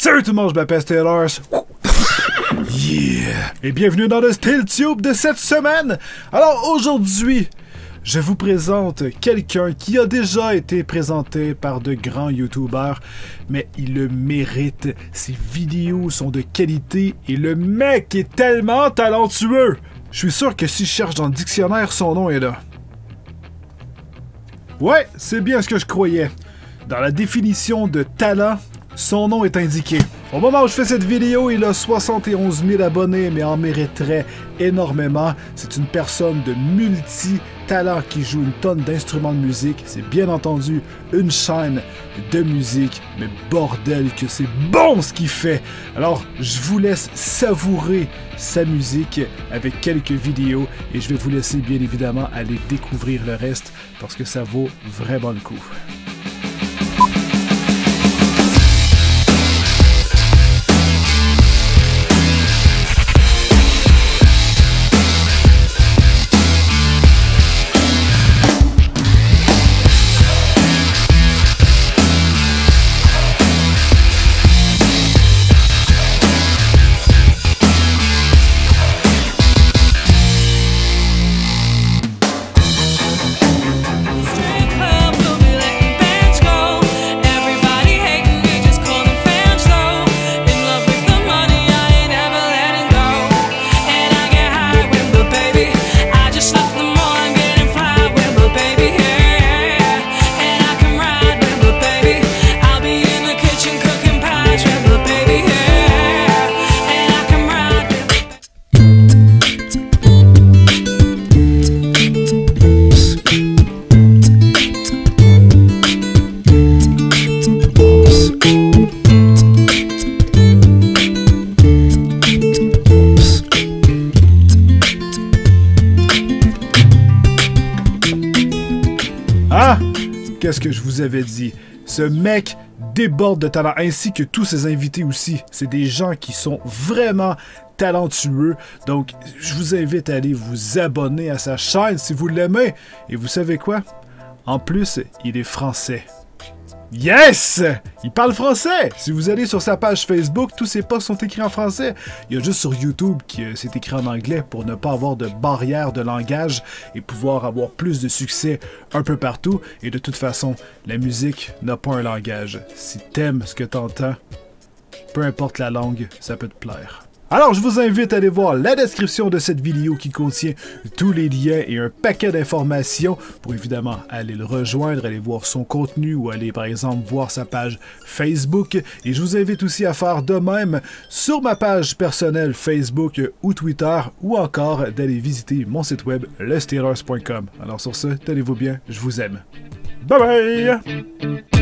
Salut tout le monde, je m'appelle Steelers. Yeah! Et bienvenue dans le SteelTube de cette semaine! Alors aujourd'hui, je vous présente quelqu'un qui a déjà été présenté par de grands YouTubers, mais il le mérite. Ses vidéos sont de qualité et le mec est tellement talentueux! Je suis sûr que si je cherche dans le dictionnaire, son nom est là. Ouais, c'est bien ce que je croyais. Dans la définition de talent, son nom est indiqué. Au moment où je fais cette vidéo, il a 71 000 abonnés, mais en mériterait énormément. C'est une personne de multi-talent qui joue une tonne d'instruments de musique. C'est bien entendu une chaîne de musique, mais bordel que c'est bon ce qu'il fait. Alors, je vous laisse savourer sa musique avec quelques vidéos et je vais vous laisser bien évidemment aller découvrir le reste parce que ça vaut vraiment le coup. Ah! Qu'est-ce que je vous avais dit? Ce mec déborde de talent, ainsi que tous ses invités aussi. C'est des gens qui sont vraiment talentueux. Donc, je vous invite à aller vous abonner à sa chaîne si vous l'aimez. Et vous savez quoi? En plus, il est français. Yes! Il parle français! Si vous allez sur sa page Facebook, tous ses posts sont écrits en français. Il y a juste sur YouTube que c'est écrit en anglais pour ne pas avoir de barrière de langage et pouvoir avoir plus de succès un peu partout. Et de toute façon, la musique n'a pas un langage. Si t'aimes ce que t'entends, peu importe la langue, ça peut te plaire. Alors, je vous invite à aller voir la description de cette vidéo qui contient tous les liens et un paquet d'informations pour évidemment aller le rejoindre, aller voir son contenu ou aller par exemple voir sa page Facebook. Et je vous invite aussi à faire de même sur ma page personnelle Facebook ou Twitter ou encore d'aller visiter mon site web lesteelers.com. Alors sur ce, tenez-vous bien, je vous aime. Bye bye!